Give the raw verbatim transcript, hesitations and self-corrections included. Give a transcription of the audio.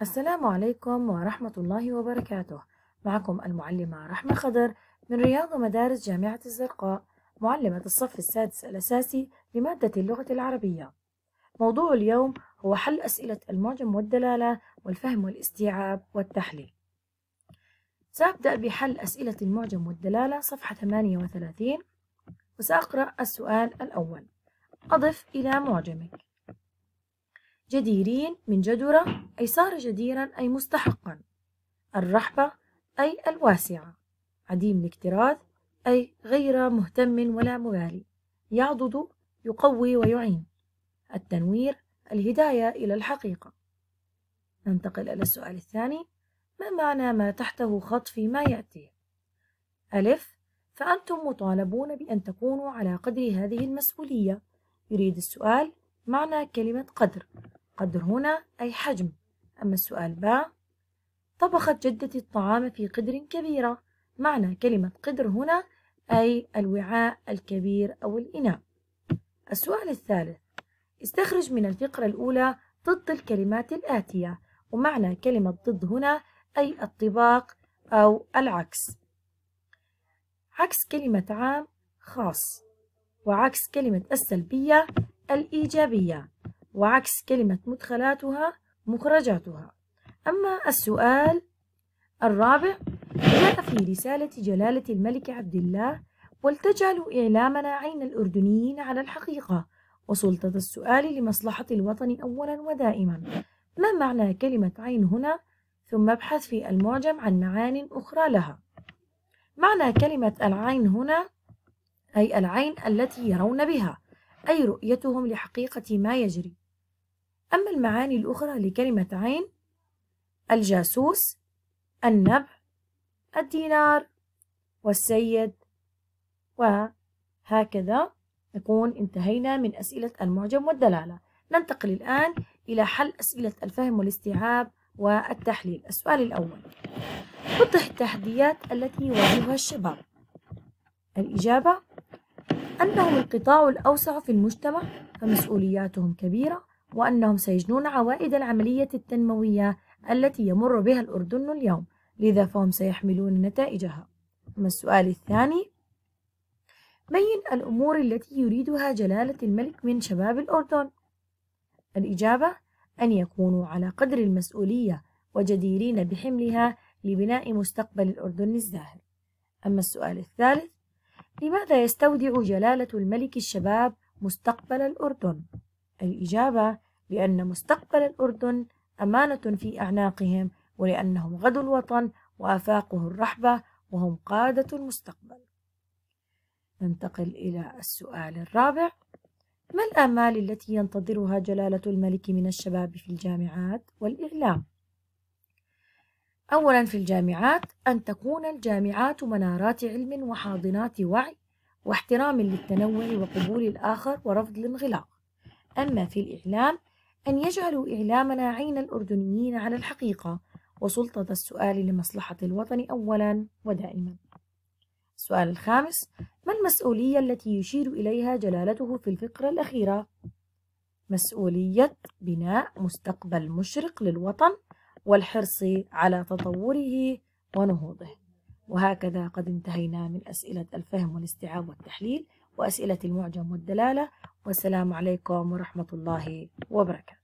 السلام عليكم ورحمة الله وبركاته. معكم المعلمة رحمة خضر من رياض مدارس جامعة الزرقاء، معلمة الصف السادس الأساسي لمادة اللغة العربية. موضوع اليوم هو حل أسئلة المعجم والدلالة والفهم والاستيعاب والتحليل. سأبدأ بحل أسئلة المعجم والدلالة صفحة ثمانية وثلاثين، وسأقرأ السؤال الأول. أضف إلى معجمك: جديرين من جدرة أي صار جديرا أي مستحقا، الرحبة أي الواسعة، عديم الاكتراث أي غير مهتم ولا مبالي، يعضد يقوي ويعين، التنوير الهداية إلى الحقيقة. ننتقل إلى السؤال الثاني: ما معنى ما تحته خط فيما يأتي؟ ألف: فأنتم مطالبون بأن تكونوا على قدر هذه المسؤولية. يريد السؤال معنى كلمة قدر. قدر هنا أي حجم. أما السؤال باء: طبخت جدتي الطعام في قدر كبيرة. معنى كلمة قدر هنا أي الوعاء الكبير أو الإناء. السؤال الثالث: استخرج من الفقرة الأولى ضد الكلمات الآتية. ومعنى كلمة ضد هنا أي الطباق أو العكس. عكس كلمة عام خاص، وعكس كلمة السلبية الإيجابية، وعكس كلمة مدخلاتها مخرجاتها. أما السؤال الرابع: جاء في رسالة جلالة الملك عبد الله: ولتجعلوا إعلامنا عين الأردنيين على الحقيقة، وسلطة السؤال لمصلحة الوطن أولا ودائما. ما معنى كلمة عين هنا؟ ثم ابحث في المعجم عن معان أخرى لها. معنى كلمة العين هنا أي العين التي يرون بها، أي رؤيتهم لحقيقة ما يجري. أما المعاني الأخرى لكلمة عين: الجاسوس، النبع، الدينار، والسيد. وهكذا نكون انتهينا من أسئلة المعجم والدلالة. ننتقل الآن إلى حل أسئلة الفهم والاستيعاب والتحليل. السؤال الأول: وضح التحديات التي يواجهها الشباب. الإجابة: أنهم القطاع الأوسع في المجتمع، فمسؤولياتهم كبيرة، وأنهم سيجنون عوائد العملية التنموية التي يمر بها الأردن اليوم، لذا فهم سيحملون نتائجها. أما السؤال الثاني: بين الأمور التي يريدها جلالة الملك من شباب الأردن. الإجابة: أن يكونوا على قدر المسؤولية وجديرين بحملها لبناء مستقبل الأردن الزاهر. أما السؤال الثالث: لماذا يستودع جلالة الملك الشباب مستقبل الأردن؟ الإجابة: لأن مستقبل الأردن أمانة في أعناقهم، ولأنهم غدو الوطن وآفاقه الرحبة، وهم قادة المستقبل. ننتقل إلى السؤال الرابع: ما الآمال التي ينتظرها جلالة الملك من الشباب في الجامعات والإعلام؟ أولا، في الجامعات أن تكون الجامعات منارات علم وحاضنات وعي واحترام للتنوع وقبول الآخر ورفض الانغلاق. أما في الإعلام أن يجعلوا إعلامنا عين الأردنيين على الحقيقة، وسلطة السؤال لمصلحة الوطن أولا ودائما. السؤال الخامس: ما المسؤولية التي يشير إليها جلالته في الفقرة الأخيرة؟ مسؤولية بناء مستقبل مشرق للوطن والحرص على تطوره ونهوضه. وهكذا قد انتهينا من أسئلة الفهم والاستيعاب والتحليل وأسئلة المعجم والدلالة. والسلام عليكم ورحمة الله وبركاته.